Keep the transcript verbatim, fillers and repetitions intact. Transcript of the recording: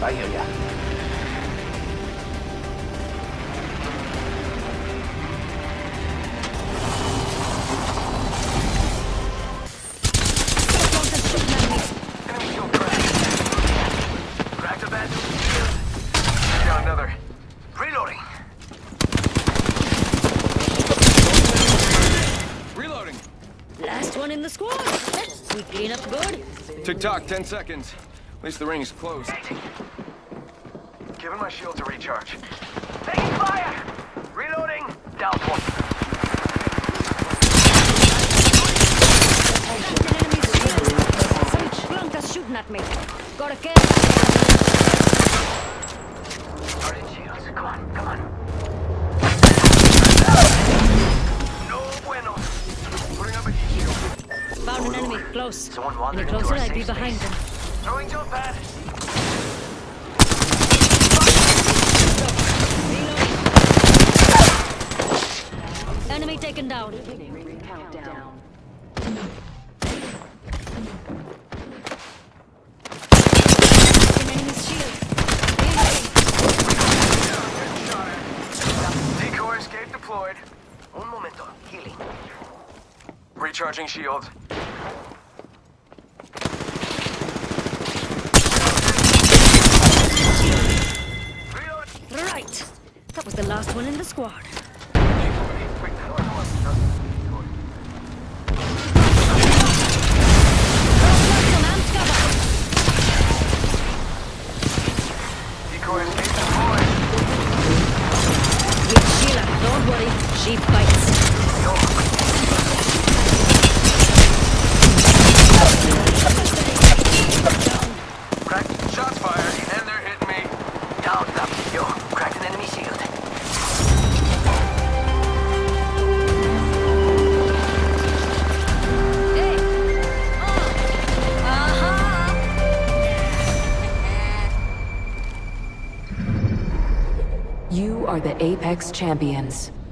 tayo ya. Last one in the squad. We clean up good. Tick-tock, ten seconds. At least the ring is closed. Giving my shield to recharge. Taking fire! Reloading! Down one. Some clunkers shooting at me. Gotta kill. Started shields. Come on, come on. No bueno. Putting up a heat shield. Found an enemy. Close. Someone wandered Any into closer, our I'd be safe behind space. them. Throwing jump pad. Enemy taken down. Countdown. An enemy's shield. Decoy escape deployed. Un momento. Healing. Recharging shield. Right. That was the last one in the squad. Decoy escape deployed. With Sheila, don't worry. She fights. Cracked. Shots fired, and they're hitting me. Down, up. Yo, cracked an enemy shield. Hey. Oh. Aha. You are the Apex Champions.